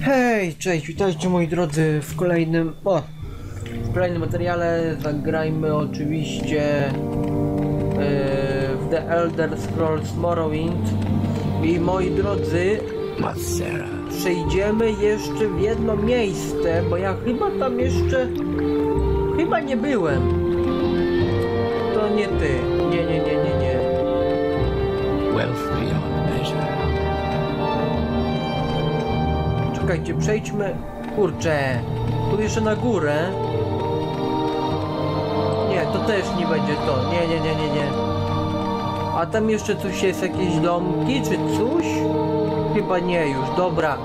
Hej, cześć, witajcie moi drodzy w kolejnym materiale. Zagrajmy oczywiście w The Elder Scrolls Morrowind. I moi drodzy, przejdziemy jeszcze w jedno miejsce, bo ja chyba tam jeszcze nie byłem. To nie ty. Nie. Wealth beyond measure. Czekajcie, przejdźmy. Kurczę, tu jeszcze na górę. Nie, to też nie będzie to. Nie. A tam jeszcze coś jest, jakieś domki czy coś? Chyba nie już, dobra.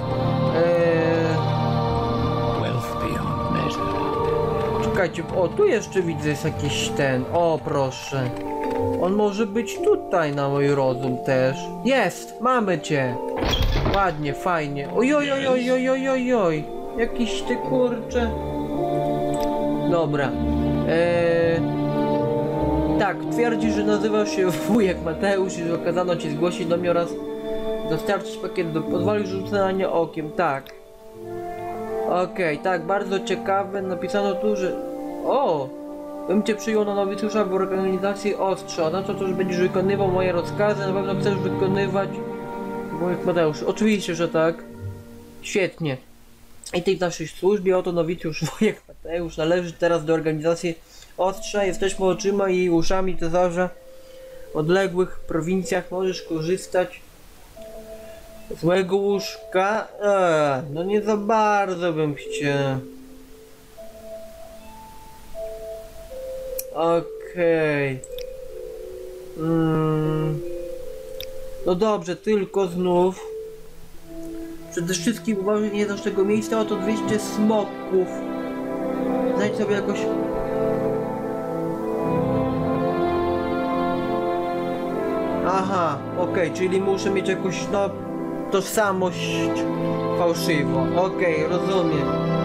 Wealth beyond measure. Czekajcie, o tu jeszcze widzę jest jakiś ten. O proszę. On może być tutaj na mój rozum też. Jest, mamy cię. Ładnie, fajnie. Oj. Jakiś ty kurczę. Dobra. Tak, twierdzi, że nazywa się wujek Mateusz i że okazano ci zgłosić do mnie oraz dostarczyć pakiet do pozwoli rzucania okiem. Tak. Okej, tak, bardzo ciekawe. Napisano tu, że... O! Bym cię przyjął na nowicjusza w organizacji Ostrza. Na to, że będziesz wykonywał moje rozkazy. Na pewno chcesz wykonywać... Wujek Mateusz. Oczywiście, że tak. Świetnie. I ty w naszej służbie, oto nowicjusz wujek Mateusz należy teraz do organizacji Ostrza. Jesteśmy oczyma i uszami cesarza. W odległych prowincjach możesz korzystać z mojego łóżka. No nie za bardzo bym chciał. Okej. No dobrze, tylko znów przede wszystkim uważaj, nie znasz tego miejsca, oto 200 smoków. Znajdź sobie jakoś... Aha, okej, czyli muszę mieć jakąś, no, tożsamość fałszywą. Okej, rozumiem.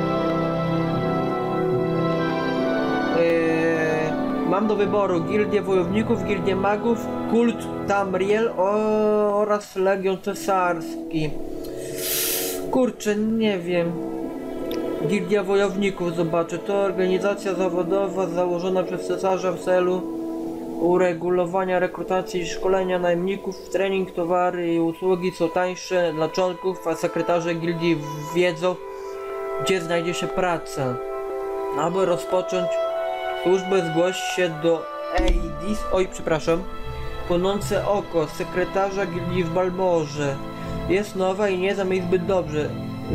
Mam do wyboru Gildię Wojowników, Gildię Magów, Kult Tamriel oraz Legion Cesarski. Kurczę, nie wiem. Gildia Wojowników, zobaczę. To organizacja zawodowa założona przez cesarza w celu uregulowania rekrutacji i szkolenia najemników. Trening, towary i usługi są tańsze dla członków, a sekretarze gildii wiedzą, gdzie znajdzie się praca. Aby rozpocząć służbę, zgłoś się do Eidis, Płonące Oko, sekretarza gildii w Balmorze. Jest nowa i nie zamiast zbyt dobrze.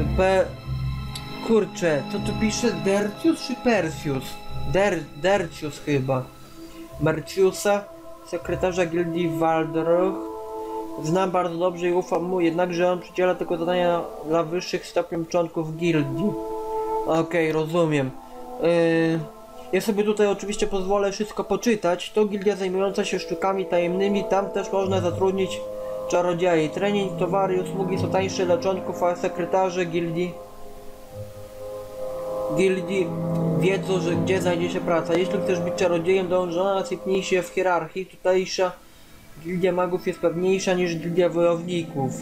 Kurczę, co tu pisze? Dercius czy Persius? Dercius chyba. Merciusa, sekretarza gildii Waldroch. Znam bardzo dobrze i ufam mu, jednakże on przydziela tylko zadania dla wyższych stopni członków gildii. Okej, rozumiem. Ja sobie tutaj oczywiście pozwolę wszystko poczytać. To gildia zajmująca się sztukami tajemnymi. Tam też można zatrudnić czarodziei. Trening, towary i usługi są tańsze dla członków, a sekretarze gildii wiedzą, że gdzie znajdzie się praca. Jeśli chcesz być czarodziejem, dąż do nas i pnij się w hierarchii. Tutejsza gildia magów jest pewniejsza niż gildia wojowników.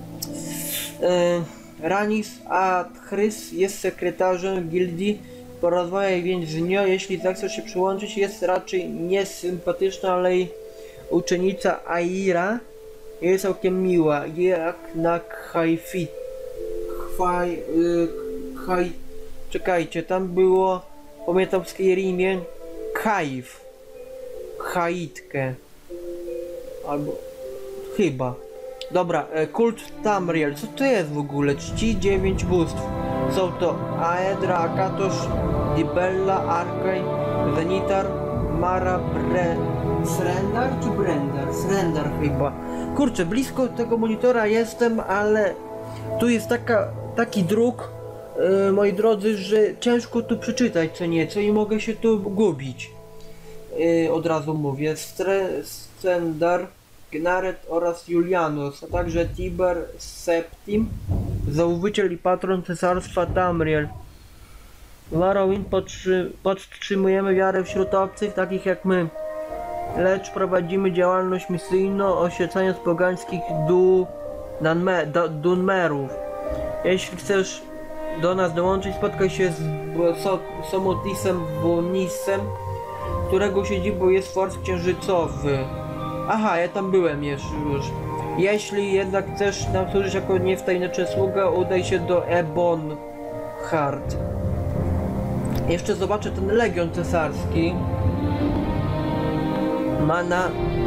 Ranis Athrys jest sekretarzem gildii. Porozmawiaj więc z nią, jeśli zechcesz się przyłączyć. Jest raczej niesympatyczna, ale jej uczennica Aira jest całkiem miła, jak na czekajcie, tam było, pamiętam w Skyrimie, Haitkę, albo, chyba. Dobra, Kult Tamriel, co to jest w ogóle? Czci 9 bóstw. Są to Aedra, Akatosh, Dibella, Arkay, Zenitar, Mara, Srendar czy Brendar? Srendar chyba. Kurczę, blisko tego monitora jestem, ale tu jest taki druk, moi drodzy, że ciężko tu przeczytać co nieco i mogę się tu gubić. Od razu mówię. Srendar, Gnaret oraz Julianus, a także Tiber Septim, założyciel i patron cesarstwa Tamriel. W Morrowind podtrzymujemy wiarę wśród obcych, takich jak my. lecz prowadzimy działalność misyjną, oświecając pogańskich Dunmerów. Jeśli chcesz do nas dołączyć, spotkaj się z Somotisem Bonisem, którego siedzibą jest Fort Księżycowy. Aha, ja tam byłem już. Jeśli jednak chcesz nam służyć jako niewtajemniczy sługa, udaj się do Ebonheart. Jeszcze zobaczę ten legion cesarski. Ma na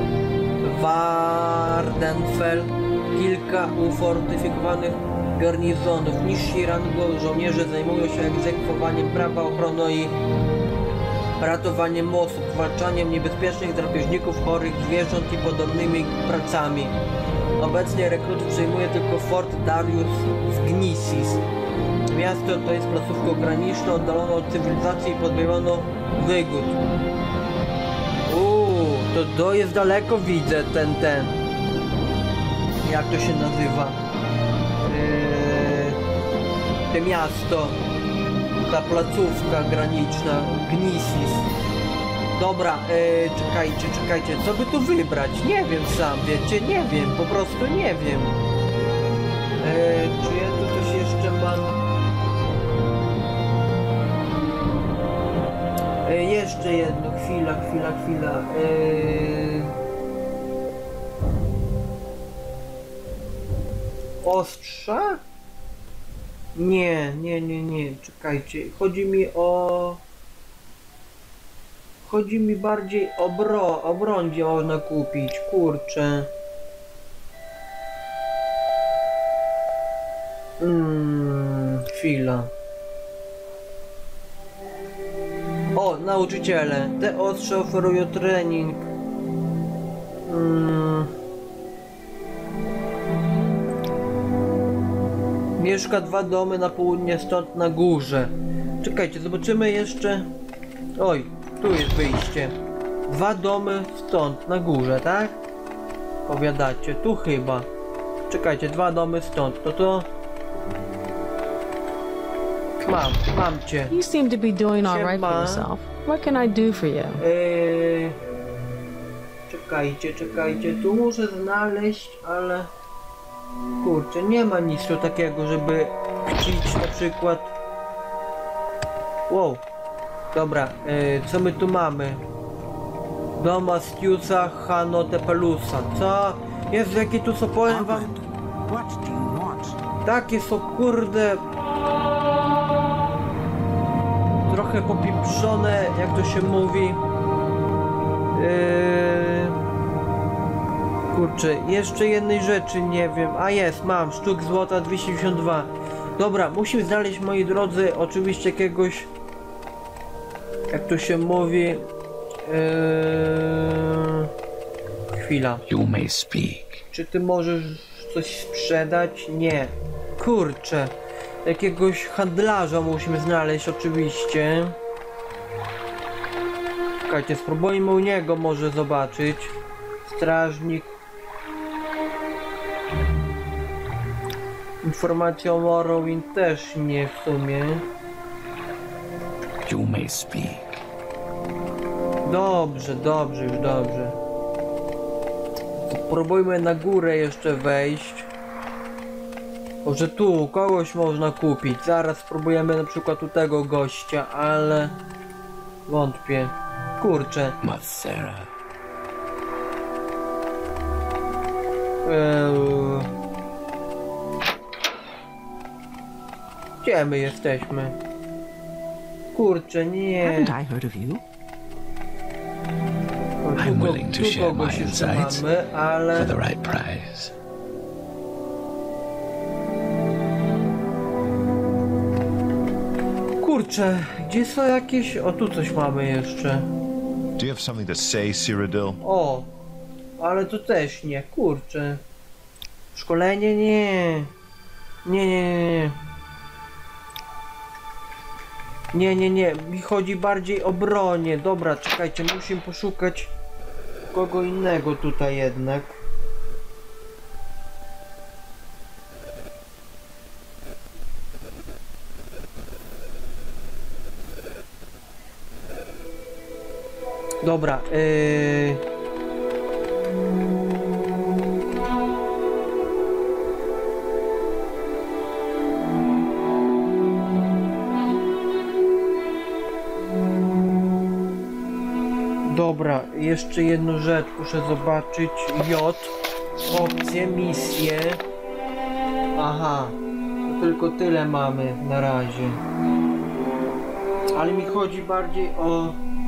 Wardenfell kilka ufortyfikowanych garnizonów. Niżsi rangą żołnierze zajmują się egzekwowaniem prawa, ochroną i ratowaniem osób, zwalczaniem niebezpiecznych drapieżników, chorych zwierząt i podobnymi pracami. Obecnie rekrutów przejmuje tylko Fort Darius w Gnisis. Miasto to jest placówką graniczną, oddaloną od cywilizacji i pozbawioną wygód. To jest daleko, widzę ten. Jak to się nazywa? To miasto. Ta placówka graniczna. Gnisis. Dobra, czekajcie. Co by tu wybrać? Nie wiem sam, wiecie? Nie wiem, po prostu nie wiem. Czy ja tu coś jeszcze mam? Jeszcze jedno, chwila. Ostrza? Nie, czekajcie. Chodzi mi bardziej o broń, gdzie można kupić, kurczę. Chwila. O, nauczyciele. Te ostrze oferują trening. Mieszka 2 domy na południe stąd na górze. Czekajcie, zobaczymy jeszcze. Oj, tu jest wyjście. 2 domy stąd na górze, tak? Powiadacie, tu chyba. Czekajcie, 2 domy stąd. To... Mam cię. You seem to be doing all right for Siema. yourself. What can I do for you? Czekajcie, tu muszę znaleźć, ale... Kurczę, nie ma nic tu takiego, żeby chcieć na przykład... Wow. Dobra, co my tu mamy? Dom Astiusa Hanotepelusa. Co? Jezu, jakie tu są, powiem wam... Takie są, kurde... Trochę popieprzone, jak to się mówi. Kurczę, jeszcze jednej rzeczy nie wiem. A jest, mam, sztuk złota 292. Dobra, musimy znaleźć, moi drodzy, oczywiście jakiegoś... Jak to się mówi... Chwila. You may speak. Czy ty możesz coś sprzedać? Nie. Kurczę. Jakiegoś handlarza musimy znaleźć oczywiście. Czekajcie, spróbujmy u niego może zobaczyć. Strażnik. Informacja o Morrowind też nie w sumie. You may speak. Dobrze, już dobrze. Spróbujmy na górę jeszcze wejść. Może tu kogoś można kupić. Zaraz spróbujemy na przykład u tego gościa, ale... Wątpię. Kurczę. Matsera. Gdzie my jesteśmy? Kurczę, nie. Haven't I heard of you? I'm willing to share my kogoś jeszcze insights mamy, for ale... the right price. Kurczę, gdzie są jakieś... O, tu coś mamy jeszcze. Do you have something to say, Cyrodiil? O, ale to też nie, kurczę. Szkolenie nie. Nie. Nie, mi chodzi bardziej o bronię. Dobra, czekajcie, musimy poszukać kogo innego tutaj jednak. Dobra, Dobra, jeszcze jedną rzecz muszę zobaczyć. J. Opcje, misje. Aha. To tylko tyle mamy na razie. Ale mi chodzi bardziej o...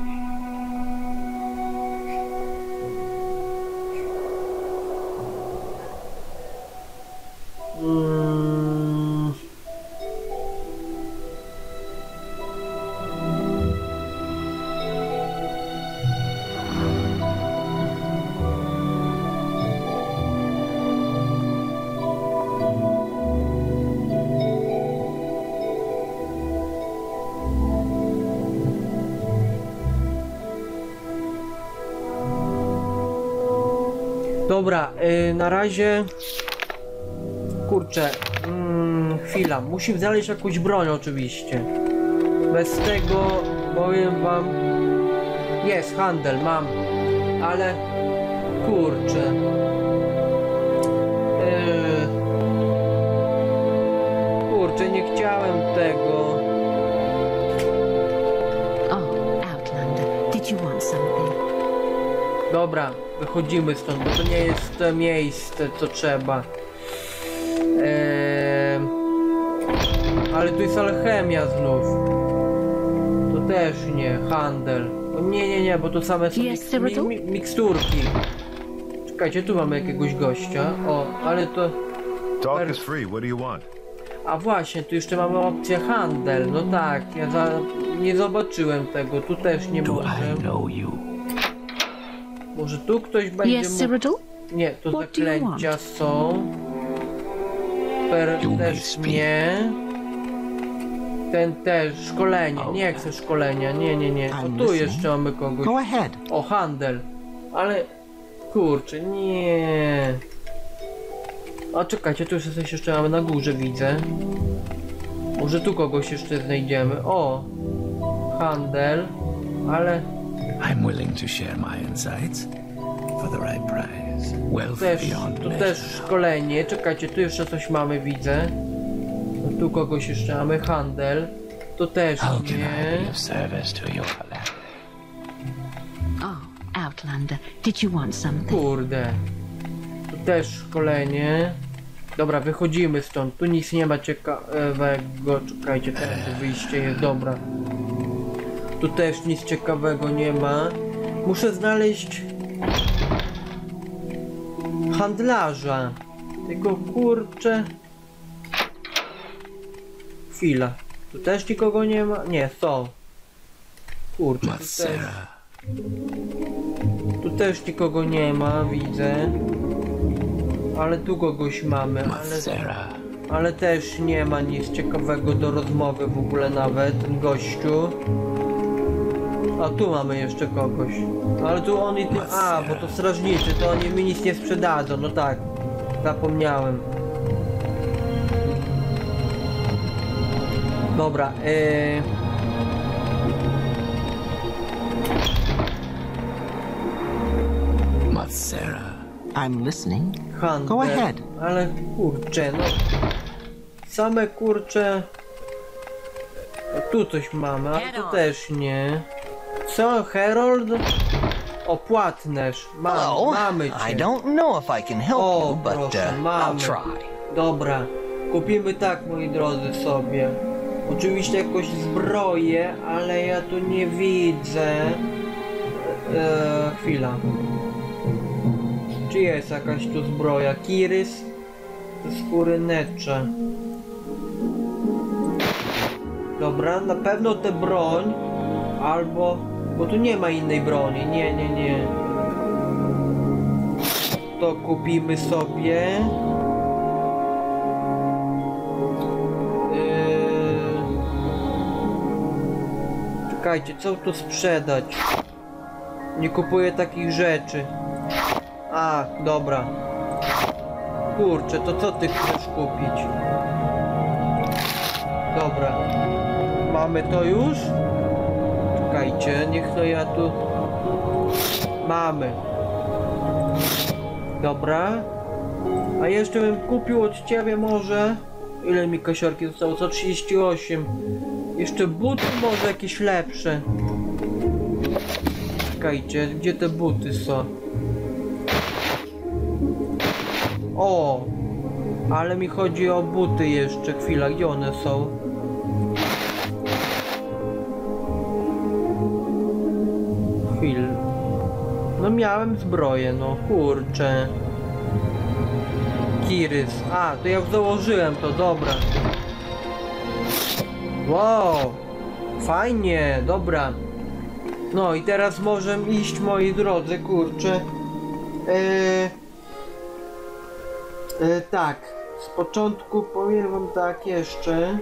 Dobra, na razie... Kurczę, chwila, musimy znaleźć jakąś broń oczywiście. Bez tego, powiem wam... Jest, handel, mam. Ale... Kurczę... Kurczę, nie chciałem tego. Oh, Outlander, did you want something? Dobra, wychodzimy stąd, bo to nie jest to miejsce, co trzeba. Ale tu jest alchemia znów. To też nie, handel. O, nie, bo to same są Jest Cyrodiil? miksturki. Czekajcie, tu mamy jakiegoś gościa. O, ale to... Talk is free. What do you want? A właśnie, tu jeszcze mamy opcję handel. No tak, ja nie zobaczyłem tego. Tu też nie Do może. I know you? Może tu ktoś będzie Yes, mógł... Cyrodiil? Nie, to What do you zaklęcia want? są. You may Też speak. nie. Ten też, szkolenie. Nie chcę szkolenia, nie. O, tu jeszcze mamy kogoś. Go ahead. O, handel. Ale... Kurczę, nie. A czekajcie, tu już coś jeszcze mamy na górze, widzę. Może tu kogoś jeszcze znajdziemy. O! Handel. Ale... I'm willing to share my insights for the right price. Wealth Też, beyond tu measure. też szkolenie. Czekajcie, tu jeszcze coś mamy, widzę. No, tu kogoś jeszcze mamy, handel. To też How can I be nie. of service to your land? Oh, Outlander, did you want something? Kurde. Tu też szkolenie. Dobra, wychodzimy stąd. Tu nic nie ma ciekawego. Czekajcie, teraz wyjście jest, dobra. Tu też nic ciekawego nie ma. Muszę znaleźć handlarza. Tylko kurczę. Chwila. Tu też nikogo nie ma? Nie, są. Kurczę, Matsera. tu też nikogo nie ma, widzę. Ale tu kogoś mamy, Matsera. ale też nie ma nic ciekawego do rozmowy w ogóle nawet, ten gościu. A tu mamy jeszcze kogoś. Ale tu oni... A, bo to strażnicy, to oni mi nic nie sprzedadzą, no tak. Zapomniałem. Dobra, Matsera. I'm listening. handel. Go ahead. Ale kurczę, no... Same kurcze... Tu coś mamy, ale tu też nie. Co, Harold? O, płatnerz. Mamy cię. I don't know if I can help O, you, but proszę, I'll mamy. try. Dobra, kupimy tak, moi drodzy, sobie. Oczywiście jakąś zbroję, ale ja tu nie widzę. Chwila. Czy jest jakaś tu zbroja? Kirys? Te skóry necze. Dobra, na pewno tę broń. Albo... Bo tu nie ma innej broni. Nie. To kupimy sobie. Czekajcie, co tu sprzedać? Nie kupuję takich rzeczy. A, dobra. Kurczę, to co ty chcesz kupić? Dobra. Mamy to już? Czekajcie, niech to ja tu... Mamy. Dobra. A jeszcze bym kupił od ciebie może... Ile mi kasiorki zostało? 138. Jeszcze buty może jakieś lepsze. czekajcie, gdzie te buty są? O! Ale mi chodzi o buty jeszcze, chwila, gdzie one są? Chwil. No miałem zbroję, no kurczę. Kirys. A, to ja już założyłem to, dobra. Wow! Fajnie, dobra. No i teraz możemy iść, moi drodzy, kurczę. Tak, z początku powiem wam tak jeszcze.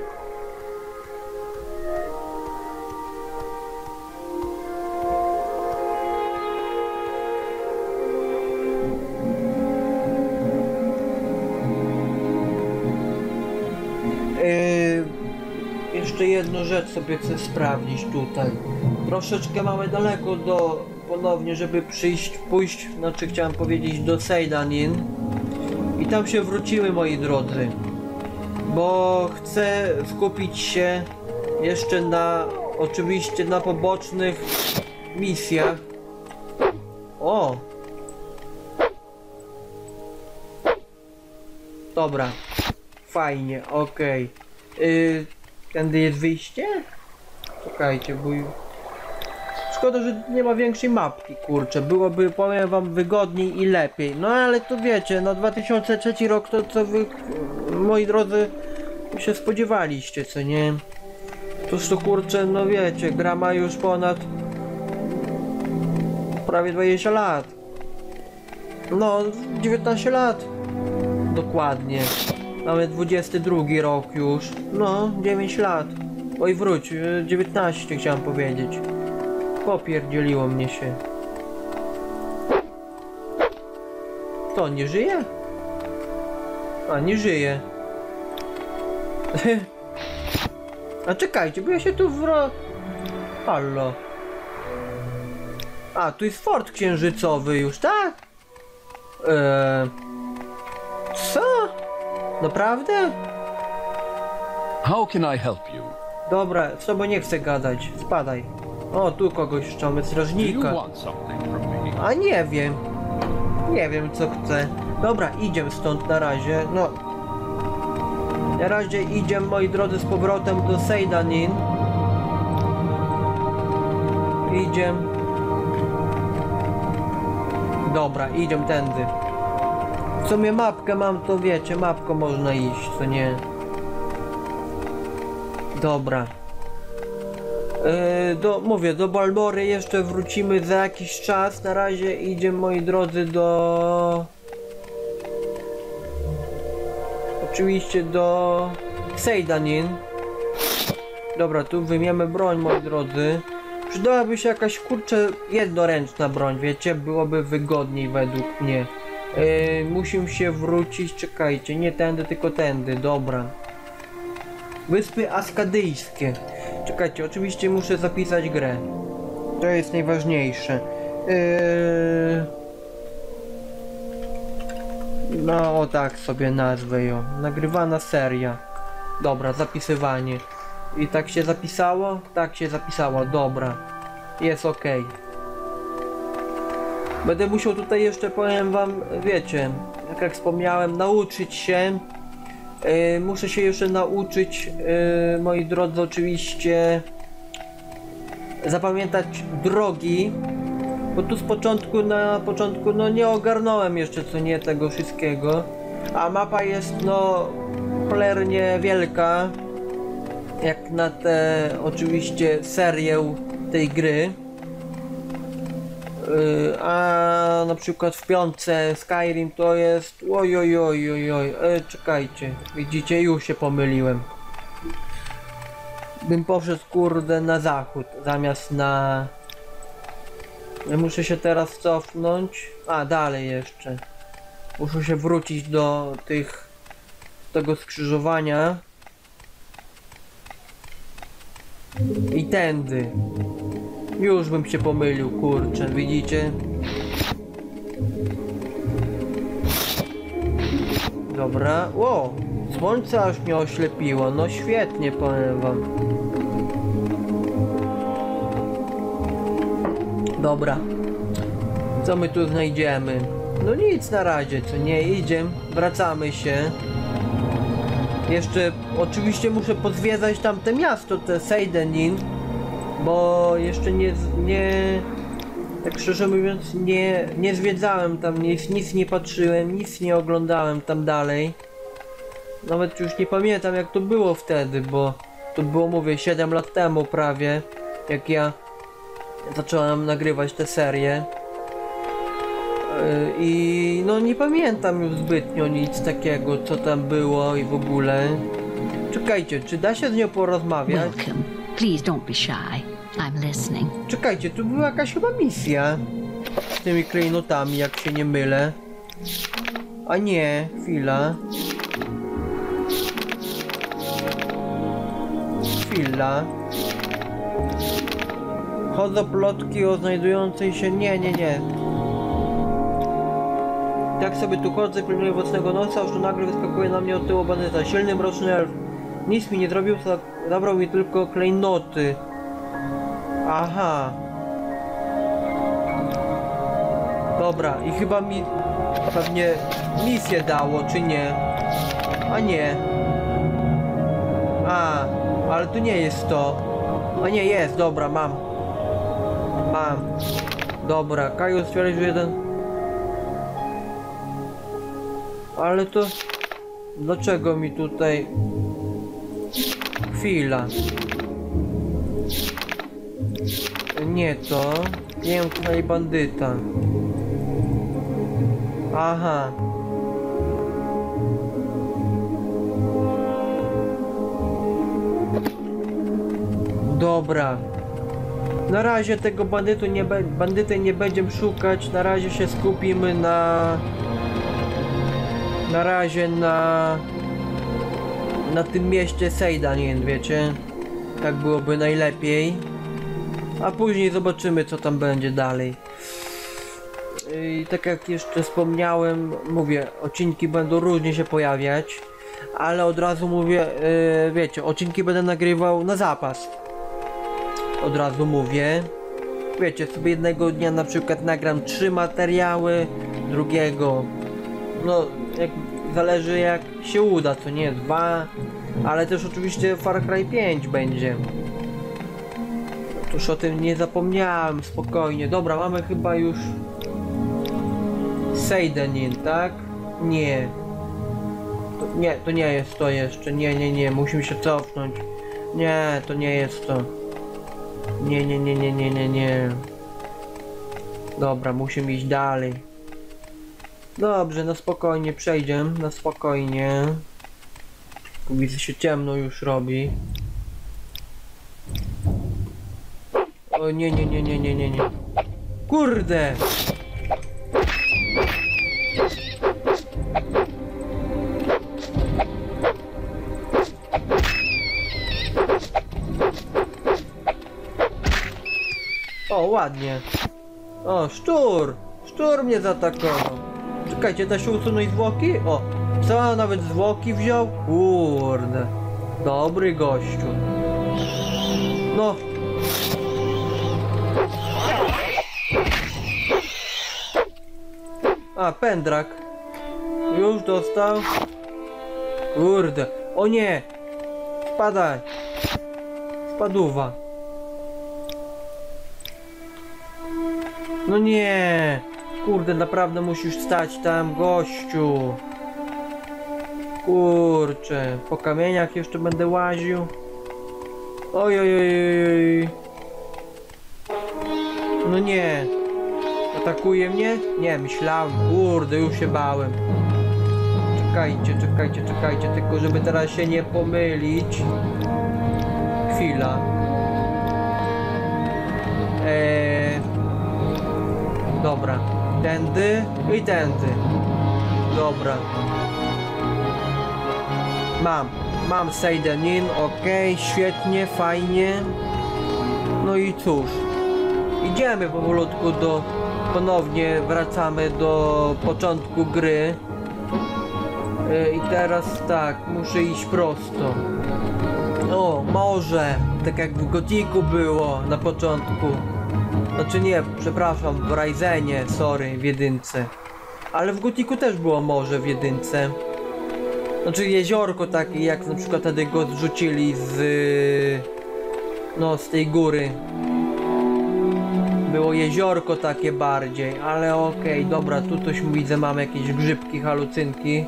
Jeszcze jedną rzecz sobie chcę sprawdzić tutaj. Troszeczkę mamy daleko do ponownie, żeby pójść, znaczy chciałem powiedzieć do Seydanin. I tam się wrócimy, moi drodzy. Bo chcę skupić się jeszcze na, oczywiście na pobocznych misjach. O! Dobra. Fajnie, okej. Tędy jest wyjście? Czekajcie, bo... Szkoda, że nie ma większej mapki, kurczę. Byłoby, powiem wam, wygodniej i lepiej. No ale to wiecie, no 2003 rok to co wy, moi drodzy, się spodziewaliście, co nie? Toż to kurczę, no wiecie, gra ma już ponad prawie 20 lat. No, 19 lat. Dokładnie. Mamy 22 rok już. No, 9 lat. Oj, wróć, 19 chciałem powiedzieć. Popierdzieliło mnie się. To nie żyje? A, nie żyje. A czekajcie, bo ja się tu Hallo. A, tu jest fort księżycowy już, tak? Co? Naprawdę? How can I help you? Dobra, z tobą nie chcę gadać. Spadaj. O, tu kogoś szczamy, Do you strażnika. want something from me? A nie wiem. Nie wiem co chcę. Dobra, idziemy stąd na razie. No. Na razie idziemy, moi drodzy, z powrotem do Seydanin. Idziemy. Dobra, idziemy tędy. W sumie mapkę mam, to wiecie, mapką można iść, co nie? Dobra. Mówię, do Balmory jeszcze wrócimy za jakiś czas. Na razie idziemy, moi drodzy, do... Oczywiście do Seydanin. Dobra, tu wyjmiemy broń, moi drodzy. Przydałaby się jakaś, kurczę, jednoręczna broń, wiecie? Byłoby wygodniej według mnie. Musimy się wrócić, czekajcie, nie tędy, tylko tędy, dobra. Wyspy Askadyjskie. Czekajcie, oczywiście muszę zapisać grę. To jest najważniejsze. No, o tak sobie nazwę ją. Nagrywana seria. Dobra, zapisywanie. I tak się zapisało? Tak się zapisało, dobra. Jest ok. Będę musiał tutaj jeszcze, powiem wam, wiecie, jak wspomniałem, nauczyć się. Muszę się jeszcze nauczyć, moi drodzy, oczywiście zapamiętać drogi, bo tu na początku no nie ogarnąłem jeszcze, co nie, tego wszystkiego, a mapa jest no cholernie wielka, jak na tę oczywiście serię tej gry. A na przykład w piątce Skyrim to jest oj. Czekajcie, widzicie, już się pomyliłem. Bym poszedł, kurde, na zachód zamiast na... Ja muszę się teraz cofnąć. A, dalej jeszcze. Muszę się wrócić do tego skrzyżowania. I tędy. Już bym się pomylił, kurczę, widzicie? Dobra, o! Słońce aż mnie oślepiło, no świetnie, powiem wam. Dobra. Co my tu znajdziemy? No nic na razie, co nie? Idziemy, wracamy się. Jeszcze oczywiście muszę pozwiedzać tamte miasto, te Seydenin, bo jeszcze tak szczerze mówiąc nie zwiedzałem tam, nic nie patrzyłem, nic nie oglądałem tam dalej. Nawet już nie pamiętam jak to było wtedy, bo to było, mówię, 7 lat temu prawie, jak ja zacząłem nagrywać tę serię. I no nie pamiętam już zbytnio nic takiego, co tam było i w ogóle. Czekajcie, czy da się z nią porozmawiać? Welcome. Please don't be shy. I'm listening. Czekajcie, tu była jakaś chyba misja z tymi klejnotami, jak się nie mylę. A nie, chwila. Chwila. Chodzą plotki o znajdującej się... Nie. Jak sobie tu chodzę, pilnuję własnego nosa, aż tu nagle wyskakuje na mnie od tyłu bandyta. Silny, mroczny elf. Nic mi nie zrobił, zabrał mi tylko klejnoty. Aha. Dobra, i chyba mi pewnie misję dało, czy nie? A nie. A, ale tu nie jest to. A nie, jest, dobra, mam. Dobra, Kaju stwierdził jeden... Ale to... Dlaczego mi tutaj... Chwila. Nie to... Piękna i bandyta. Aha. Dobra. Na razie tego bandyty nie będziemy szukać. Na razie się skupimy na razie na tym mieście Seydenin, wiecie? Tak byłoby najlepiej. A później zobaczymy, co tam będzie dalej. I tak jak jeszcze wspomniałem, mówię, odcinki będą różnie się pojawiać, ale od razu mówię, wiecie, odcinki będę nagrywał na zapas. Od razu mówię. Wiecie, sobie jednego dnia na przykład nagram 3 materiały, drugiego, no, zależy jak się uda, co nie, 2, ale też oczywiście Far Cry 5 będzie. Tuż o tym nie zapomniałem, spokojnie. Dobra, mamy chyba już Seydenin, tak? Nie. To nie jest to jeszcze. Nie. Musimy się cofnąć. Nie, to nie jest to. Nie. Dobra, musimy iść dalej. Dobrze, na spokojnie przejdziemy. Na spokojnie. Widzę, się ciemno już robi. O nie. Kurde! O, ładnie. O, szczur! Szczur mnie zaatakował. Czekajcie, da się usunąć zwłoki? O, co, nawet zwłoki wziął? Kurde. Dobry gościu. No. A, pędrak. Już dostał. Kurde. O nie. Spadaj. Spaduwa. No nie. Kurde, naprawdę musisz stać tam, gościu. Kurczę. Po kamieniach jeszcze będę łaził. Oj. No nie. Atakuje mnie? Nie, myślałem. Kurde, już się bałem. Czekajcie, tylko żeby teraz się nie pomylić. Chwila. Dobra. Tędy i tędy. Dobra. Mam Seydenin, okej, świetnie, fajnie. No i cóż. Idziemy powolutku ponownie wracamy do początku gry. I teraz tak, muszę iść prosto. O, może, tak jak w Gotiku było na początku. Znaczy nie, przepraszam, w Ryzenie, sorry, w jedynce. Ale w Gothicu też było morze w jedynce. Znaczy jeziorko takie, jak na przykład wtedy go zrzucili z... No, z tej góry. Było jeziorko takie bardziej, ale okej, dobra, tu coś widzę, mamy jakieś grzybki, halucynki.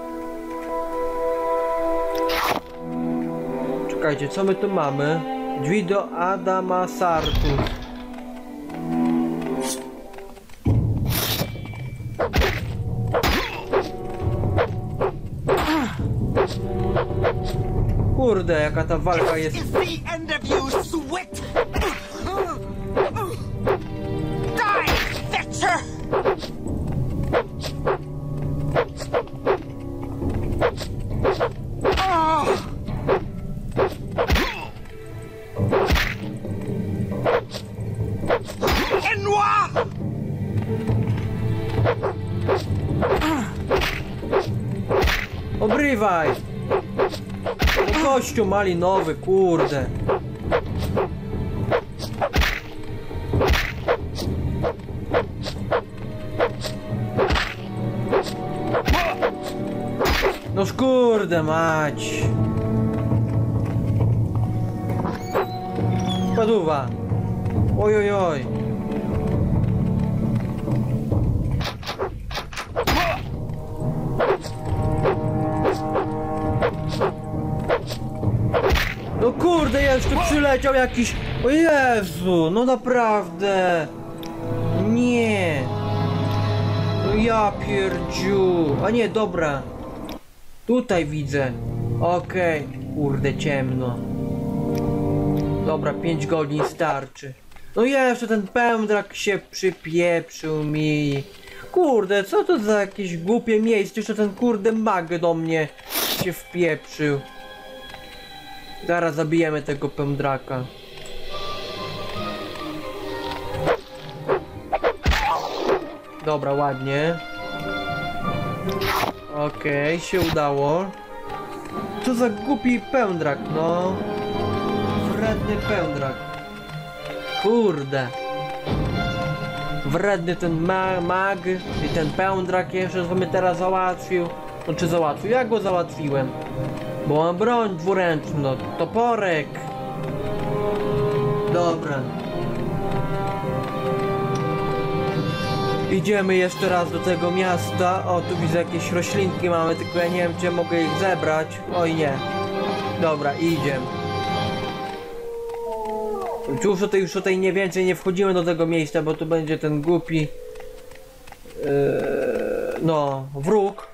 Czekajcie, co my tu mamy? Drzwi do Adamasartu. Kurde, jaka ta walka jest. Is the end of you, sweat! Die, Fetcher! Enoi! Obrywaj! No kościół malinowy, kurde. Noż kurde mać. Paduwa. Oj, oj, oj. No kurde, jeszcze przyleciał jakiś... O Jezu, no naprawdę. Nie. No ja pierdziu. A nie, dobra. Tutaj widzę. Okej. Kurde, ciemno. Dobra, 5 godzin starczy. No jeszcze ten pędrak się przypieprzył mi. Kurde, co to za jakieś głupie miejsce? Jeszcze ten kurde mag do mnie się wpieprzył. Zaraz zabijemy tego pędraka. Dobra, ładnie. Okej, się udało. Co za głupi pędrak, no. Wredny pędrak. Kurde. Wredny ten mag i ten pędrak jeszcze, co mnie teraz załatwił. No czy załatwił? Ja go załatwiłem. Bo mam broń dwuręczną, toporek. Dobra. Idziemy jeszcze raz do tego miasta. O, tu widzę jakieś roślinki mamy, tylko ja nie wiem, czy mogę ich zebrać. Oj nie. Dobra, idziemy. Już tutaj nie więcej nie wchodzimy do tego miejsca, bo tu będzie ten głupi... no, wróg.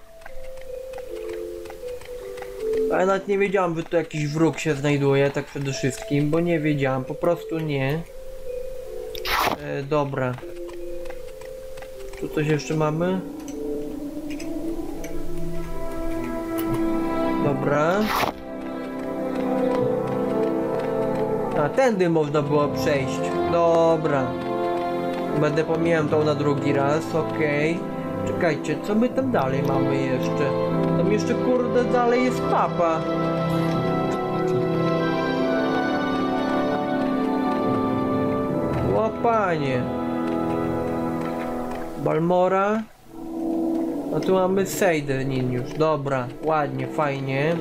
Ale nawet nie wiedziałam, że tu jakiś wróg się znajduje, tak przede wszystkim, bo nie wiedziałam, po prostu nie. Dobra. Tu coś jeszcze mamy? Dobra. A, tędy można było przejść. Dobra. Będę pamiętał na drugi raz, okej. Czekajcie, co my tam dalej mamy jeszcze? Tam jeszcze kurde dalej jest papa. O panie. Balmora. A tu mamy Seyden już. Dobra, ładnie, fajnie.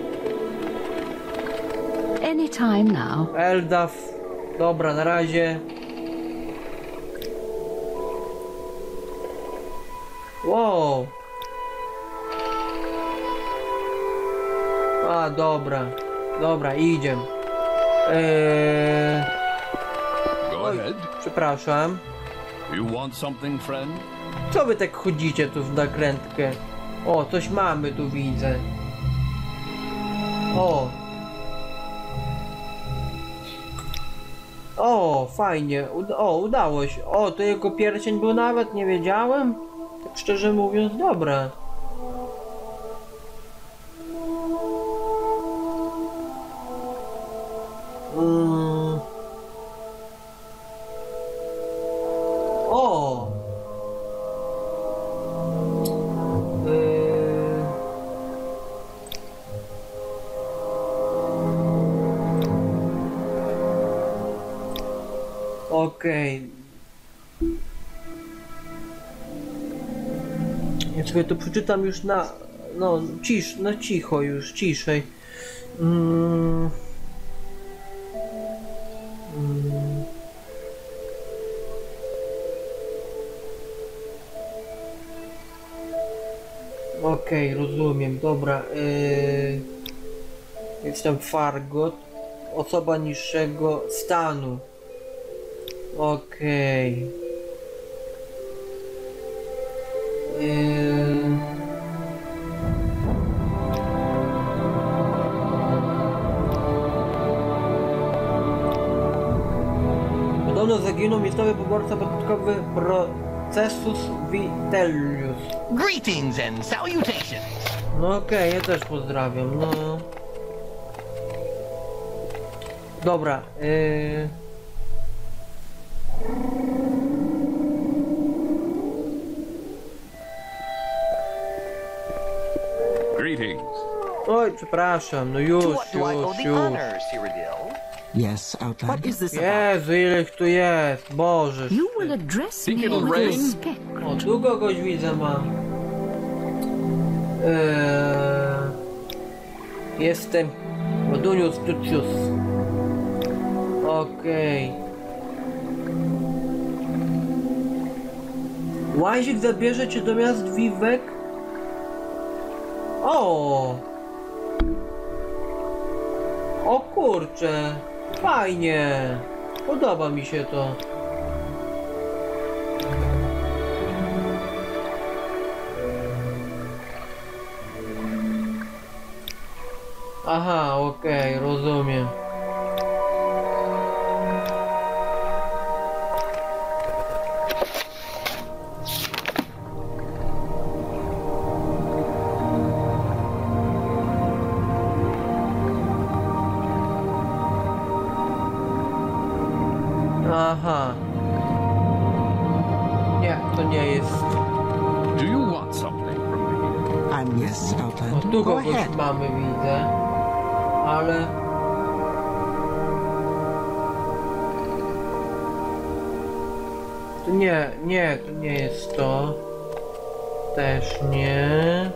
Anytime now. Eldaf. Dobra, na razie. Wow. A, dobra. Dobra, idziemy. Go ahead. Przepraszam. You want something, friend? Co wy tak chodzicie tu w nakrętkę? O, coś mamy tu, widzę. O. O, fajnie. Udało się. O, to jego pierścień był nawet, nie wiedziałem. Tak szczerze mówiąc, dobra. O! Okej, Sobie to przeczytam już na... No, cicho już, ciszej. Okej, rozumiem, dobra. Jest tam Fargot. Osoba niższego stanu. Okej. Podobno zaginął miejscowy poborca podatkowy Procesus Vitellius. Greetings and salutations. No okej, ja też pozdrawiam, no. Dobra, Greetings. Oj, przepraszam, no już, To what do I owe the już. honors, Cyrodiil? Yes, Outlander. What is this about? Jezu, ile ich tu jest, Boże. You will address me Think it'll with rain? respect. O, tu kogoś widzę mam. Jestem Modunius Tucius. Okej. Łazik zabierze cię do miast Vivek? O! O kurcze! Fajnie! Podoba mi się to. Aha, okej, rozumiem. Aha. Nie, to nie jest. Do you want something from me? Yes, O, Outlander. tu Go kogoś ahead. mamy, widzę. Ale... To nie, to nie jest to. Też nie.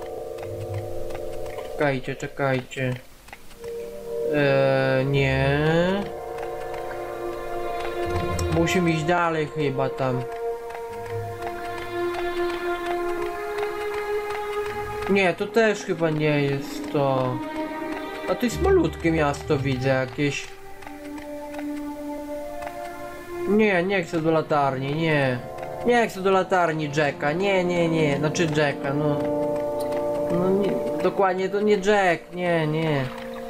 Czekajcie. Nie. Musimy iść dalej chyba tam. Nie, to też chyba nie jest to. A to jest malutkie miasto, widzę jakieś. Nie chcę do latarni, nie. Nie chcę do latarni Jacka, nie. Znaczy Jacka, no. No nie, dokładnie to nie Jack, nie.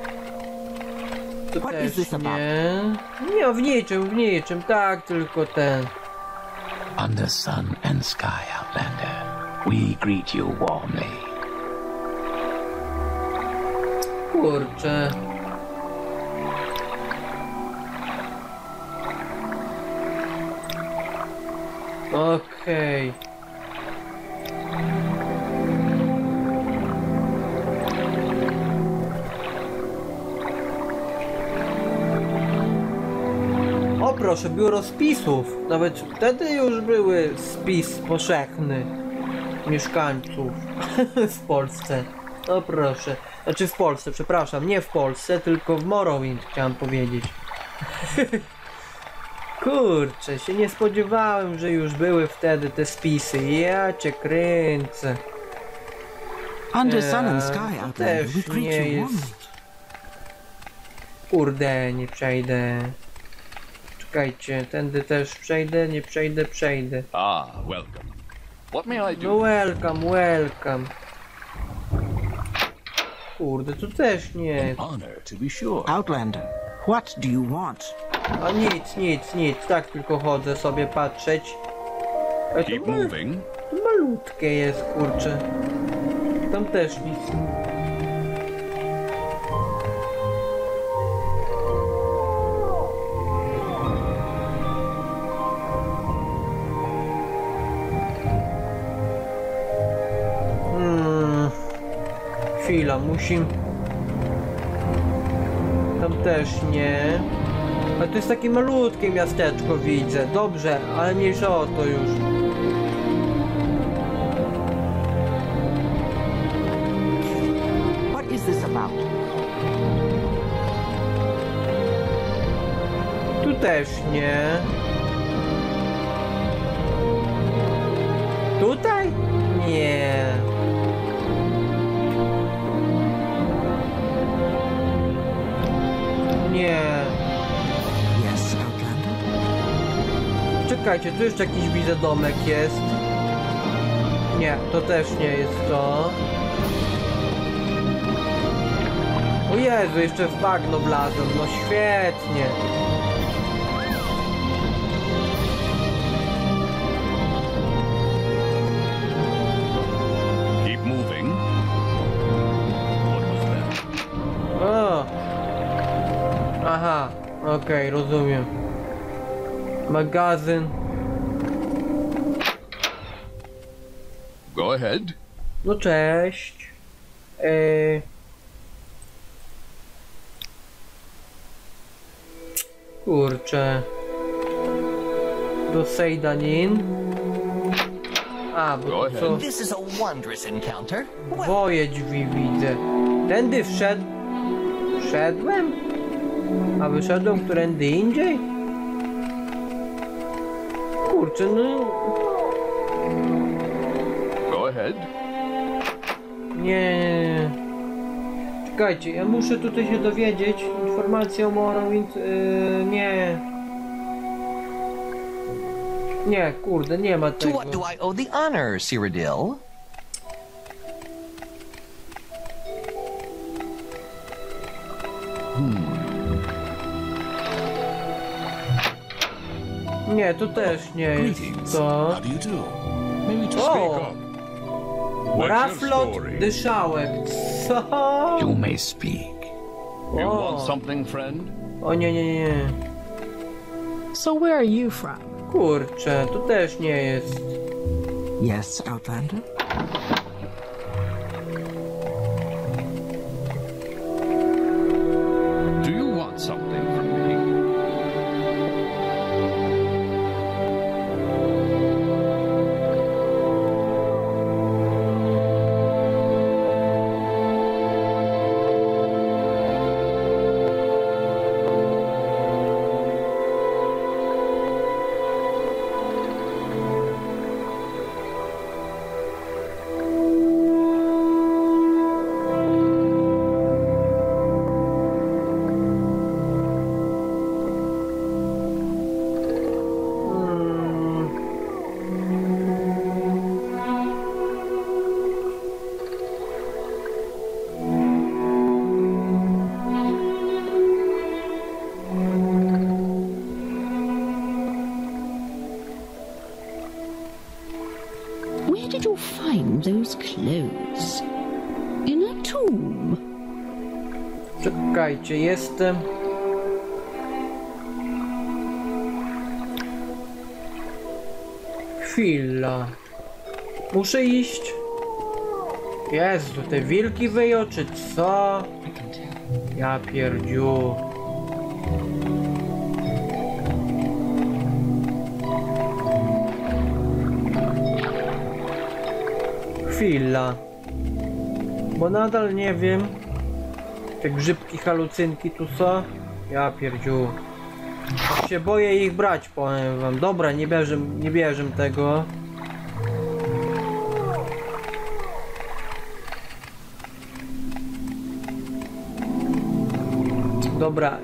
To What też is this about? nie, w niczym, tak, tylko ten. Under sun and sky, Outlander, we greet you warmly. Kurczę. Okej. O proszę, biuro spisów. Nawet wtedy już były spis powszechny mieszkańców w Polsce. O proszę. Znaczy w Polsce, przepraszam, nie w Polsce, tylko w Morrowind chciałem powiedzieć. Kurczę, się nie spodziewałem, że już były wtedy te spisy. Ja cię kręcę. Under sun and sky, To Outlander. też We greet nie you warmly. jest... Kurde, nie przejdę. Czekajcie, tędy też przejdę, nie przejdę. Ah, welcome. What may I No do? welcome. Kurde, tu też nie. Honor, to be sure. Outlander, what do you want? A nic, tak tylko chodzę sobie patrzeć. Ale Keep to moving. malutkie jest, kurczę. Tam też nic. Chwila, tam też nie. A to jest takie malutkie miasteczko, widzę. Dobrze, ale mniejsza o to już. też nie. Tutaj? Nie. Nie. Yes, Outlander? Czekajcie, tu jeszcze jakiś widzę domek jest. Nie, to też nie jest to. O Jezu, jeszcze w bagno wlazłem, no świetnie. Keep moving. What was that? O! Aha, okej, rozumiem. Magazyn. Go ahead. No cześć. Kurczę. Do Sejdanin. A, bo Go to co? This is a wondrous encounter. Dwoje drzwi widzę. Tędy wszedłem? A wyszedłem którędy indziej? Kurczę, no... Go ahead. Nie. Czekajcie, ja muszę tutaj się dowiedzieć informację o Morrowind, nie. Nie, kurde, nie ma To tego. what do I owe the honor, Cyrodiil? Nie, to też nie jest to. How do you do? Maybe to speak O! up. What's your Raflot story? dyszałek. Co? You may speak. You O. want something, friend? O nie, nie, nie. So where are you from? Kurczę, to też nie jest. Yes, Outlander? Do you want something from me? Where did you find those clothes? In a tomb? Czekajcie, jestem. Chwila. Muszę iść. Jezu, te wilki wyją, czy co? Ja pierdziu. Chwila. Bo nadal nie wiem. Te grzybki, halucynki tu są. Ja pierdziu. Aż się boję ich brać, powiem wam. Dobra, nie bierzem tego. Dobra,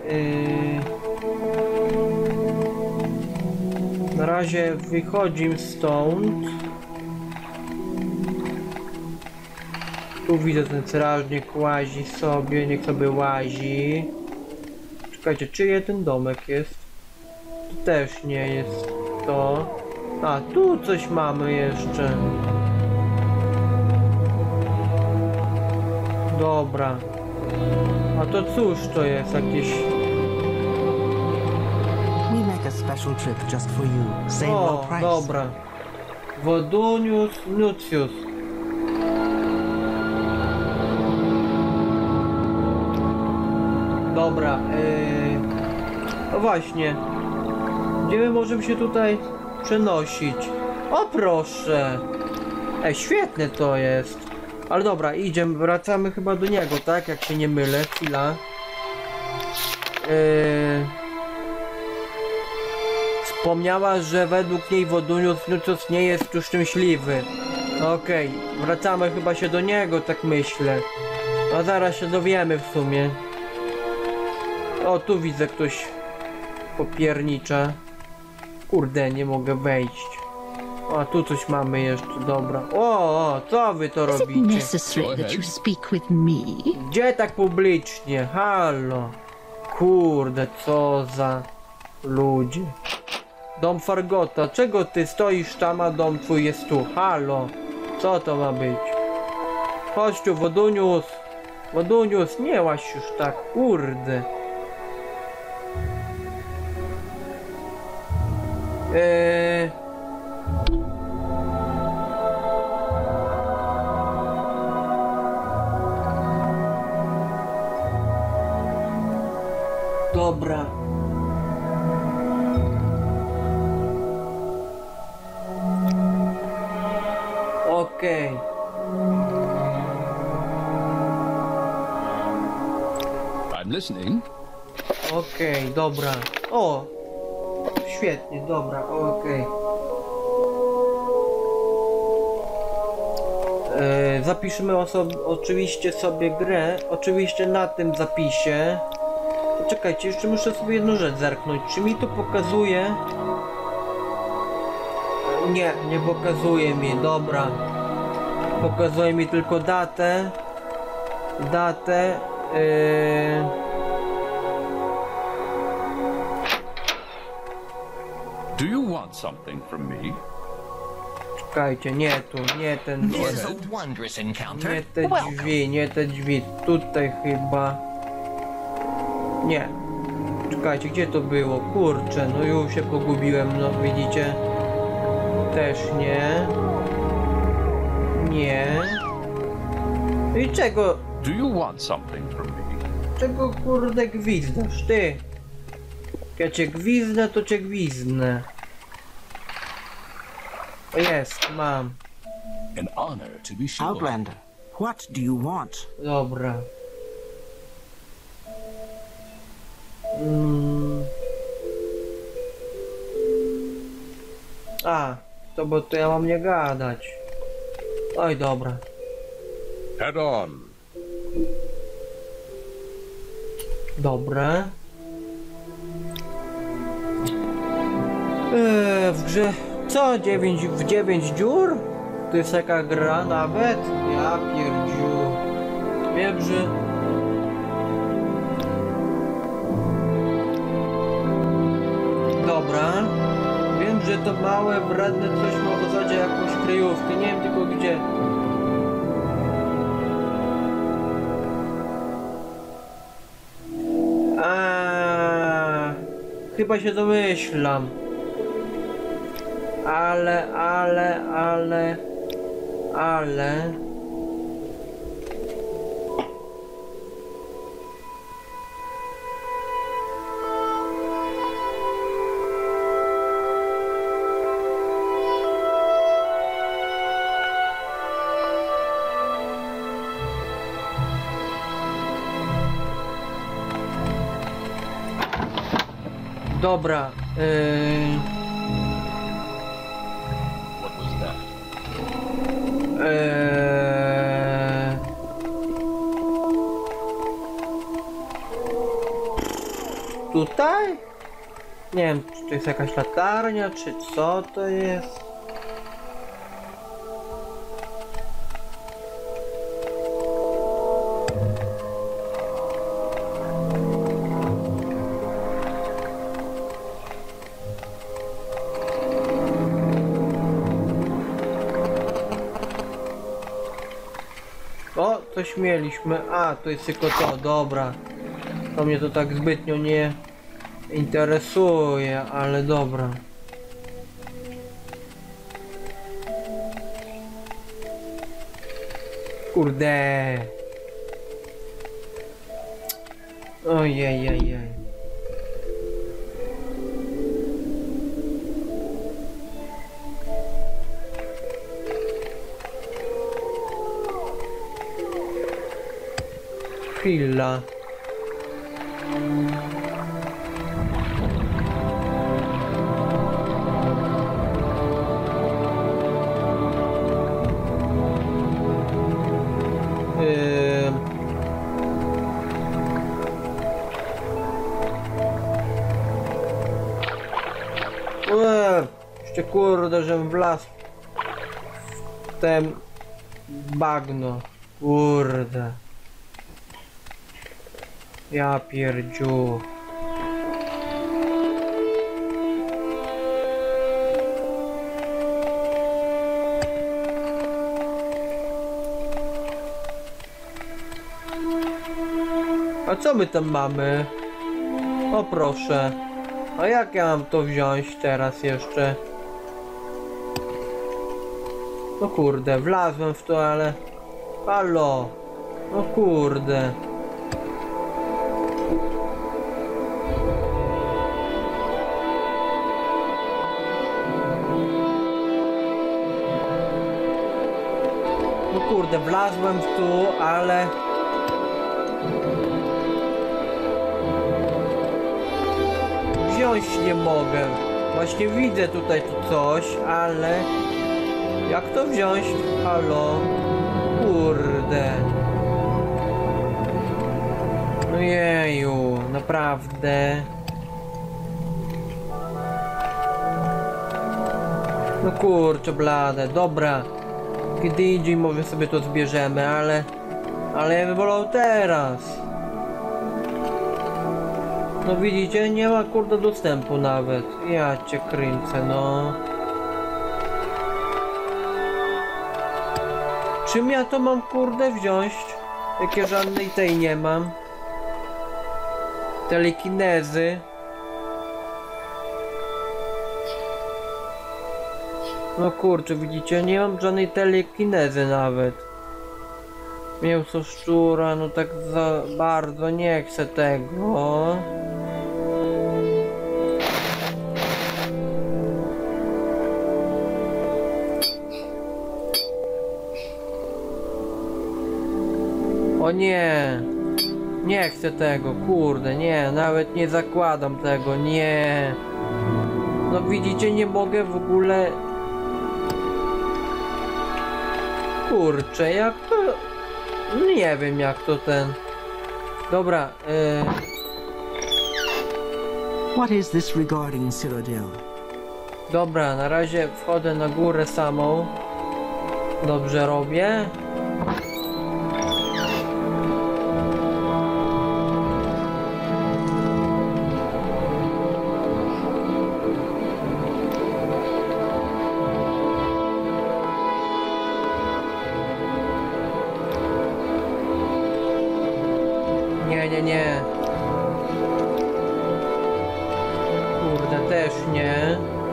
na razie wychodzimy stąd. Tu widzę, ten strażnik łazi sobie, niech sobie łazi. Czekajcie, czyje ten domek jest? Tu też nie jest to. A, tu coś mamy jeszcze. Dobra. A to cóż to jest? Jakieś... We make a special trip just for you. Same low O, price. dobra. Wodunius Nucius. Dobra, no właśnie. Gdzie my możemy się tutaj przenosić? O proszę! Świetne to jest. Ale dobra, idziemy, wracamy chyba do niego, tak? Jak się nie mylę, chwila. Wspomniała, że według niej Wodunius Nucos nie jest tu szczęśliwy. Okej, wracamy chyba się do niego, tak myślę. A zaraz się dowiemy w sumie. O, tu widzę ktoś popiernicza. Kurde, nie mogę wejść. A tu coś mamy jeszcze, dobra. O, co wy to Is it robicie? necessary that you speak with me? Gdzie tak publicznie? Halo. Kurde, co za ludzie. Dom Fargota, czego ty stoisz tam, a dom twój jest tu? Halo. Co to ma być? Chodź tu, Wodunius. Wodunius, nie łaź już tak, kurde. Dobra. Okej. I'm listening. Okej, dobra. O! Świetnie, dobra, okej. Zapiszmy oczywiście sobie grę. Oczywiście na tym zapisie. Czekajcie, jeszcze muszę sobie jedną rzecz zerknąć. Czy mi to pokazuje? Nie, nie pokazuje mi, dobra. Pokazuje mi tylko datę. Datę. Do you want something from me? Czekajcie, nie tu, nie ten. It's a wondrous encounter. Nie te drzwi, nie te drzwi. Tutaj chyba. Nie. Czekajcie, gdzie to było? Kurczę, no już się pogubiłem, no widzicie? Też nie. Nie. I czego? Do you want something from me? Czego kurde gwizdasz, ty? Jak ja cię gwiznę, to cię gwiznę. O, jest, mam. An honor to be sure. Outlander, what do you want? Dobra. A, to bo to ja mam nie gadać. Oj, dobra. Head on. Dobra. W grze... Co? 9 dziur? To jest taka gra nawet? Ja pierdziu. Wiem, że... Dobra. Wiem, że to małe, wredne coś ma w zasadzie jakąś kryjówkę. Nie wiem tylko gdzie. Chyba się domyślam. Ale... Dobra, What was that? Tutaj? Nie wiem, czy to jest jakaś latarnia, czy co to jest? O, coś mieliśmy. A, to jest tylko to, dobra. To mnie to tak zbytnio nie interesuje, ale dobra. Kurde. Ojej. Chwila. Jeszcze kurde, żem wlazł w ten bagno. Kurde. Ja pierdziu. A co my tam mamy? O proszę. A jak ja mam to wziąć teraz jeszcze? No kurde, wlazłem w to, ale... Halo! No kurde. No kurde, wlazłem w tu, ale... Wziąć nie mogę. Właśnie widzę tutaj tu coś, ale... Jak to wziąć? Halo? Kurde. No jeju, naprawdę. No kurczę blade, dobra. Kiedy indziej może sobie to zbierzemy, ale ja bym wolał teraz. No widzicie, nie ma kurde dostępu nawet. Ja cię kręcę, no. Czym ja to mam kurde wziąć? Jak ja żadnej tej nie mam. Telekinezy. No kurczę, widzicie, nie mam żadnej telekinezy nawet. Mięso szczura, no tak za bardzo nie chcę tego. O nie! Nie chcę tego, kurde, nie, nawet nie zakładam tego, nie. No widzicie, nie mogę w ogóle... Kurczę, jak to... Nie wiem jak to ten... Dobra, What is this regarding Cyrodiil? Dobra, na razie wchodzę na górę samą. Dobrze robię. Nie. Kurde, też nie.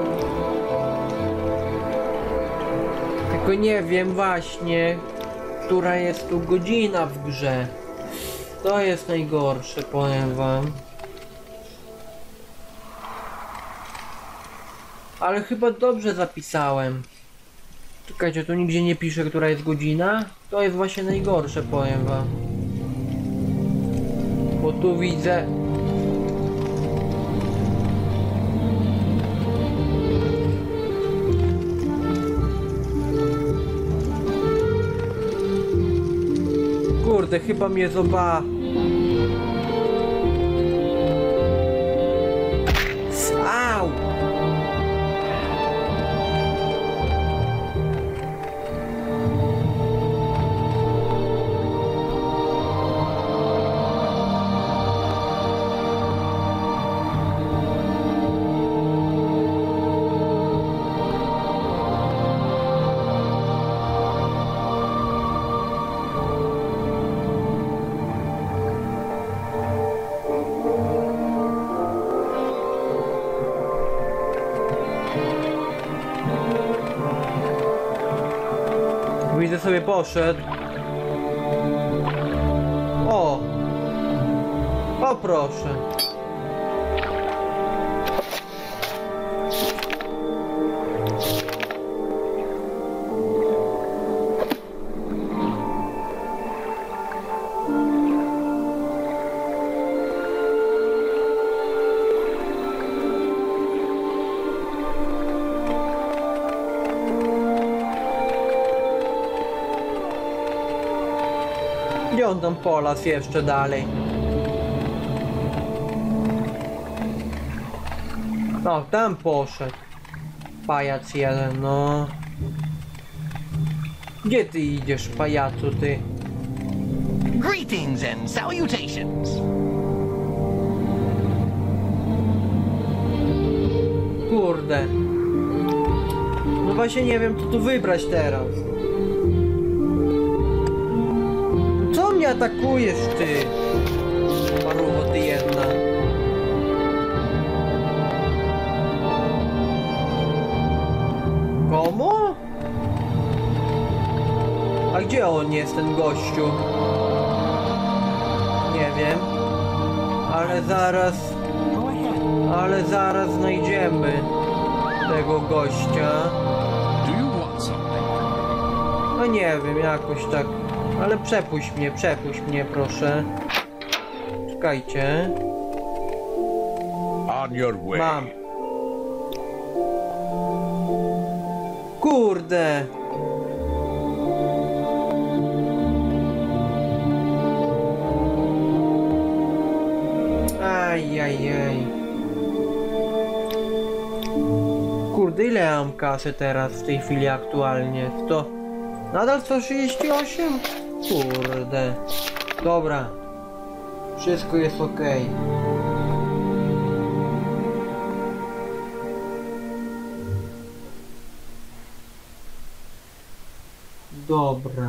Tylko nie wiem właśnie, która jest tu godzina w grze. To jest najgorsze, powiem wam. Ale chyba dobrze zapisałem. Czekajcie, tu nigdzie nie pisze, która jest godzina. To jest właśnie najgorsze, powiem wam. Bo tu widzę... Kurde, chyba mnie zoba... Au! Widzę, sobie poszedł. O! O proszę. Gdzie on tam polas jeszcze dalej? No, tam poszedł. Pajac jeden, no. Gdzie ty idziesz, pajacu, ty? Greetings and salutations. Kurde. No właśnie nie wiem, co tu wybrać teraz. Co mnie atakujesz, ty? Paruwo, ty jedna. Komu? A gdzie on jest, ten gościu? Nie wiem. Ale zaraz znajdziemy tego gościa. Do you want something from me? No nie wiem, jakoś tak. Ale przepuść mnie, proszę. Czekajcie. On your way. Mam. Kurde. Ajajaj. Kurde, ile ja mam kasy teraz w tej chwili aktualnie? Nadal 138? Kurde. Dobra. Wszystko jest ok. Dobra.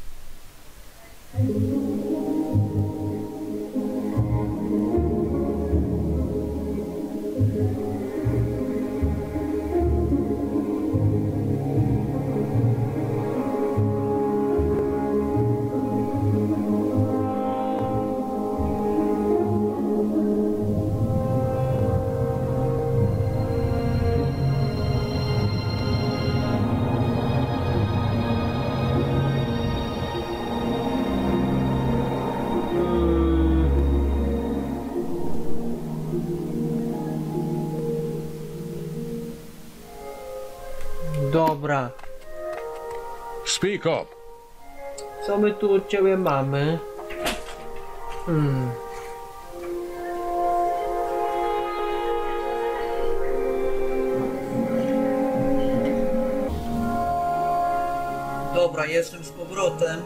Dobra. Speak up. Co my tu od ciebie mamy? Dobra, jestem z powrotem.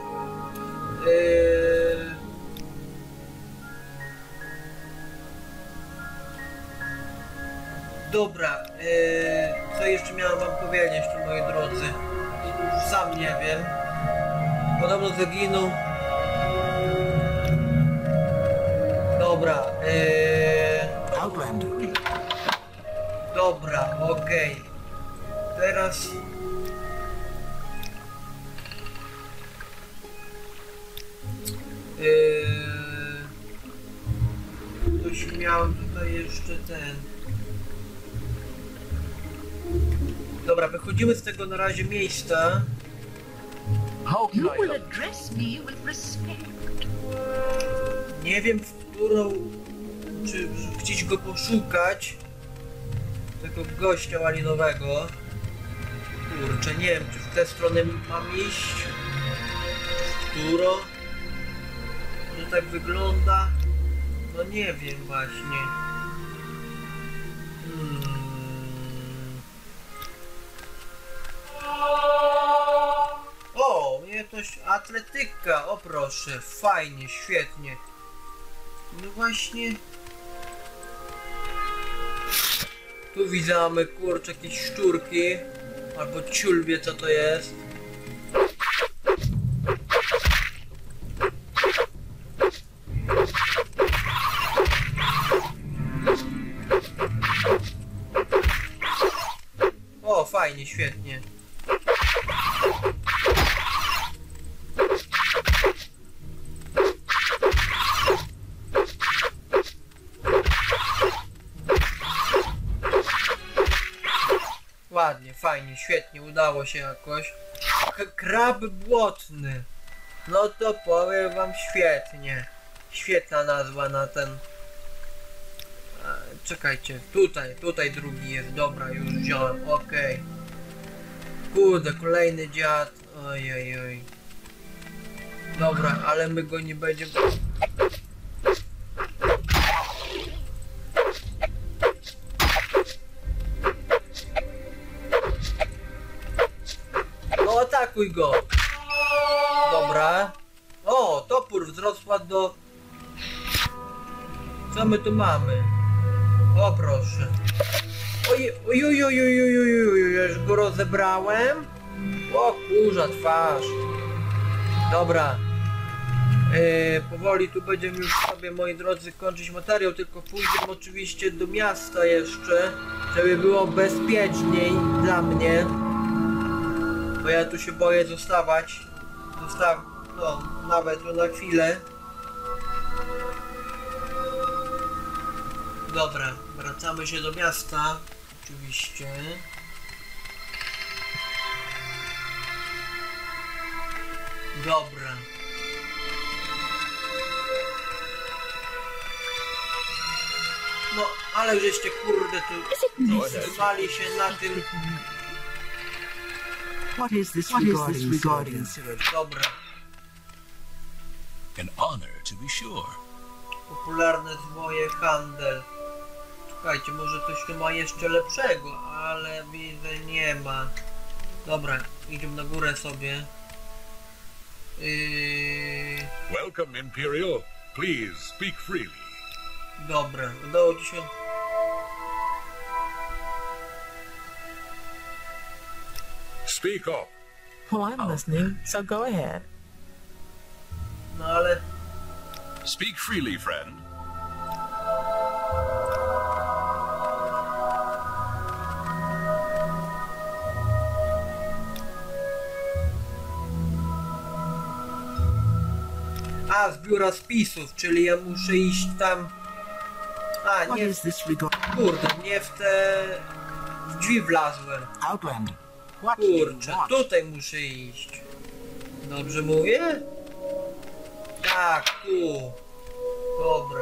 Dobra, co jeszcze miałem wam powiedzieć, tu moi drodzy? Sam nie wiem. Podobno zaginął. Dobra, Outlander. dobra, okej. Teraz... Coś miałem tutaj jeszcze ten... Dobra, wychodzimy z tego na razie miejsca. You will address me with respect. Nie wiem, w którą... Czy gdzieś go poszukać. Tego gościa malinowego. Kurczę, nie wiem, czy w tę stronę mam iść. W którą? To tak wygląda. No nie wiem właśnie. O, umiejętność atletyka, o proszę, fajnie, świetnie. No właśnie. Tu widzę, mamy kurczę jakieś szczurki. Albo ciul wie co to jest. O, fajnie, świetnie. Ładnie, fajnie, świetnie, udało się jakoś. Krab błotny. No to powiem wam świetnie. Świetna nazwa na ten... Czekajcie, tutaj drugi jest, dobra, już wziąłem, okej. Kurde, kolejny dziad, ojej. Dobra, ale my go nie będziemy... Atakuj go. Dobra. O, topór wzrosła do... Co my tu mamy? O, proszę. Oj, już go rozebrałem. O, kurza twarz. Dobra. Powoli tu będziemy już sobie, moi drodzy, kończyć materiał, tylko pójdziemy oczywiście do miasta jeszcze, żeby było bezpieczniej dla mnie. Bo ja tu się boję zostawać. No, nawet na chwilę. Dobra, wracamy się do miasta. Oczywiście. Dobra. No, ale żeście kurde tu zatrzymali się na tym. What is this regarding? Dobra. An honor, to be sure. Popularne zwoje, handel. Czekajcie, może coś tu ma jeszcze lepszego, ale widzę nie ma. Dobra, idziemy na górę sobie. Welcome, Imperial. Please speak freely. Dobra, udało ci się... Speak up. Oh, I'm listening, so go ahead. No ale... Speak freely, friend. A, z biura spisów, czyli ja muszę iść tam... A, What nie, is this regarding? kurde, nie w te... W drzwi wlazłem. Outlander. What do you Kurczę, want? tutaj muszę iść. Dobrze mówię? Tak, tu. Dobra.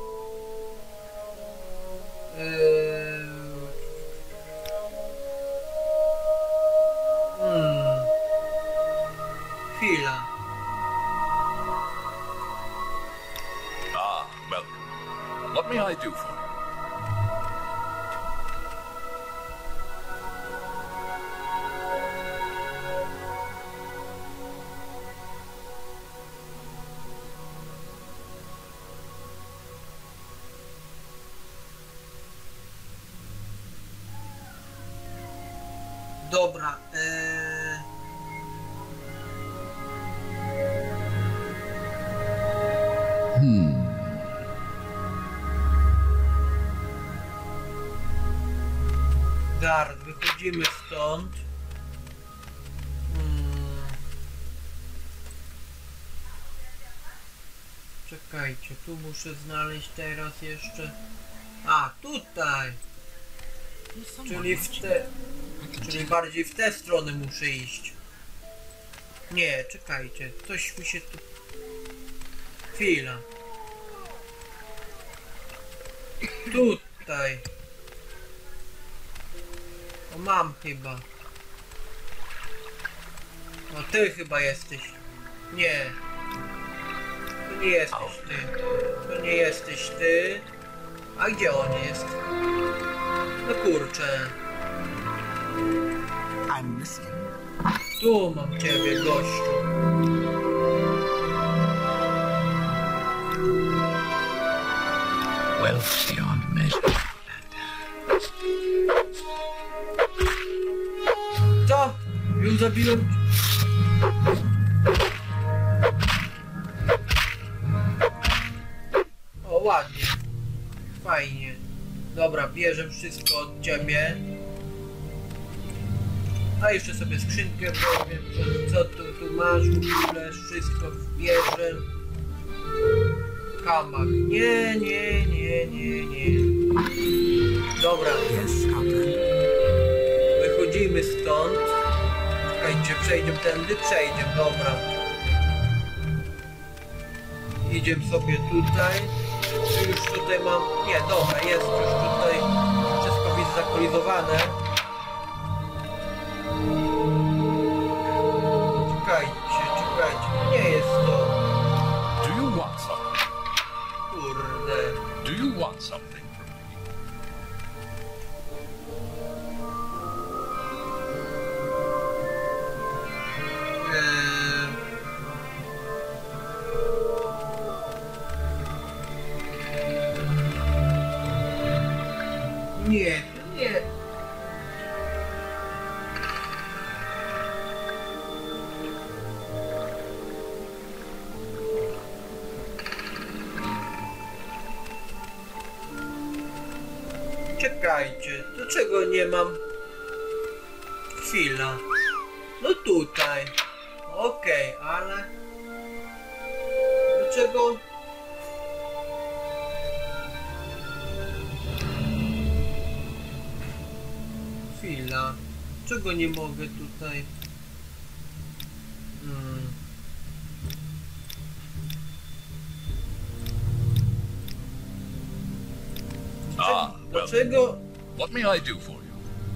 Chwila. Ah, welcome. What may I do for you? Dobra. Zaraz, wychodzimy stąd. Czekajcie, tu muszę znaleźć teraz jeszcze... A, tutaj! Czyli w te... Czyli bardziej w tę stronę muszę iść. Nie, czekajcie, coś mi się tu... Chwila. Tutaj. O, mam chyba. O, ty chyba jesteś. Nie. To nie jesteś ty. To nie jesteś ty. A gdzie on jest? No kurczę. I'm listening. Tu mam ciebie, gościu. Wealth beyond measure. Co? Już zabiłem... O, ładnie. Fajnie. Dobra, bierzę wszystko od ciebie. A jeszcze sobie skrzynkę powiem, co tu masz w ogóle, wszystko bierze. Kamak. Nie. Dobra. Yes, Outlander. Wychodzimy stąd. Czekajcie, przejdziemy tędy? Przejdziemy, dobra. Idziemy sobie tutaj. Już tutaj mam... Nie, dobra, jest już tutaj wszystko widzę zaktualizowane. Czekajcie, nie jest to. Do you want something? Kurde. Do you want something from me? Nie, nie. Czekajcie, dlaczego nie mam? Chwila. No tutaj. Okej, ale... Dlaczego... Chwila. Czego nie mogę tutaj? Well, Dlaczego? what may I do for you?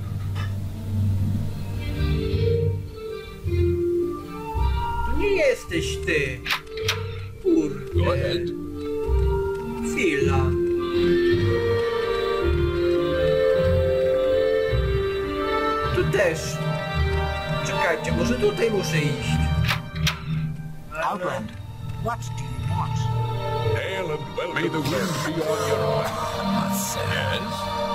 To nie jesteś ty. Go ahead. Chwila. Tu też. Czekajcie, może tutaj muszę iść. Outland, what do you want? Hail and welcome. May the wind be on your back. Yes?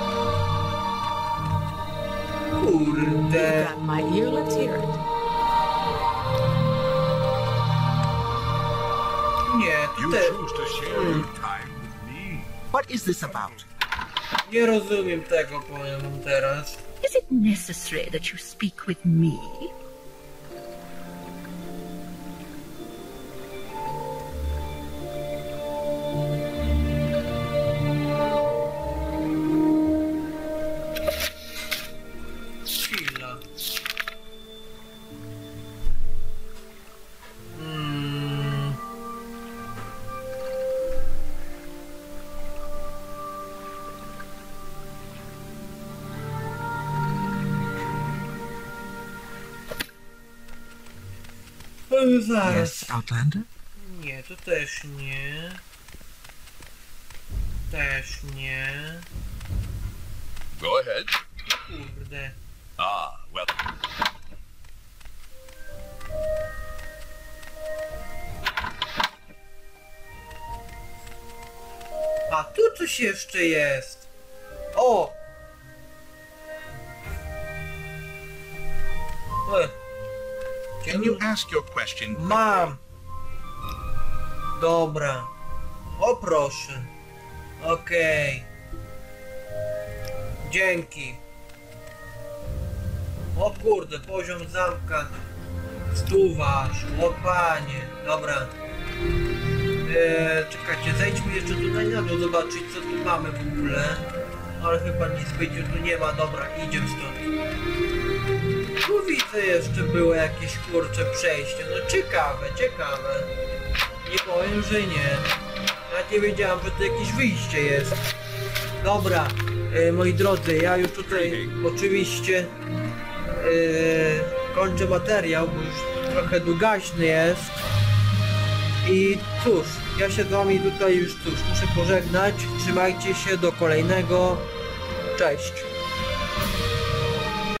Kurde. Got my ear, let's hear it. Nie, You te... choose to share your time with me. What is this about? Nie rozumiem tego, powiem wam teraz. Is it necessary that you speak with me? Chwila. Zaraz. Yes, Outlander? Nie, to też nie. Też nie. Go ahead. Kurde. Well. A tu coś jeszcze jest. O! Can you ask your question? Mam. Dobra. O proszę. Okej. Dzięki. O kurde, poziom zamka. Stuważ. O panie. Dobra. Czekajcie, zejdźmy jeszcze tutaj na dół, zobaczyć co tu mamy w ogóle. Ale chyba nic byciu tu nie ma. Dobra, idziemy stąd. Tu widzę jeszcze było jakieś kurcze przejście. No ciekawe, ciekawe. Nie powiem, że nie. Ja nie wiedziałem, że to jakieś wyjście jest. Dobra, moi drodzy, ja już tutaj oczywiście kończę materiał, bo już trochę długaśny jest. I cóż, ja się z wami tutaj już muszę pożegnać. Trzymajcie się, do kolejnego. Cześć.